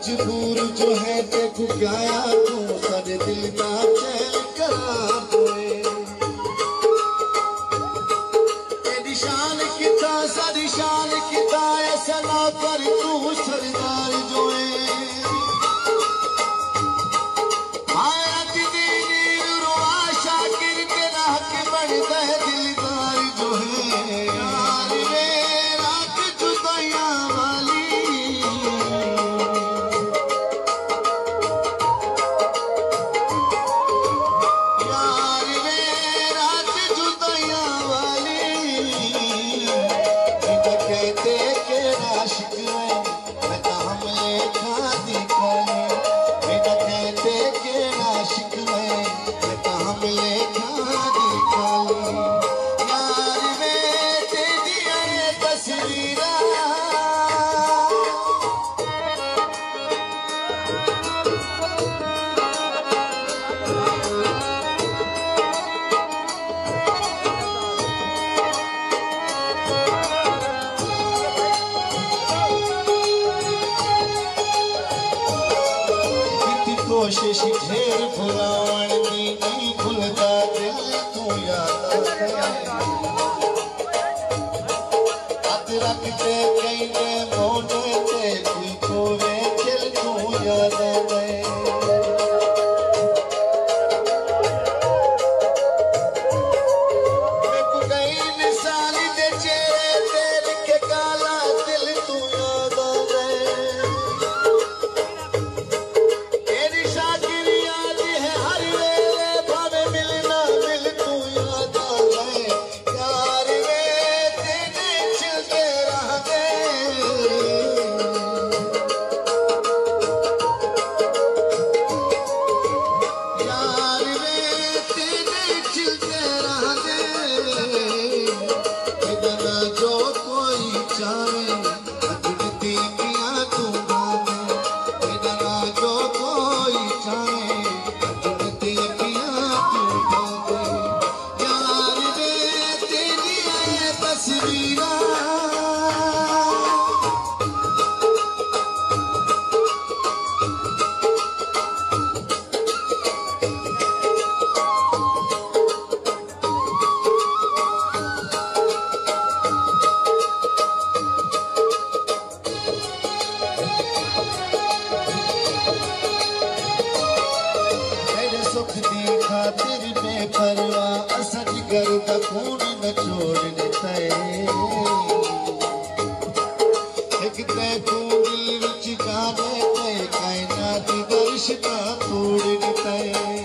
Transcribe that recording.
मजबूर जो है देखो क्या तू सारे दिल का चैन करार होए तेरी शान किता सारी शान किता ऐसा पर तू सरदार जो है आया दीदी रुआ शाकिर तेरा हक बढ़ता है दिलदार जो है यार रे रात जुदाइया वाली कोशिश ढेर भुलावण दी नहीं भुलता दिल तू याद हथ रख दे कई दे मोने ते कोई कोवे दिल तू याद आवे देखो कई निशानी दे चेहरे ते लिखे काला दिल तू याद आवे सुख दी खातिर बेपरवाह असज घर दा खून न छोड़ने तय एक तय तू दिल विच गाने तय कायनात दा रिश्ता तोड़ने तय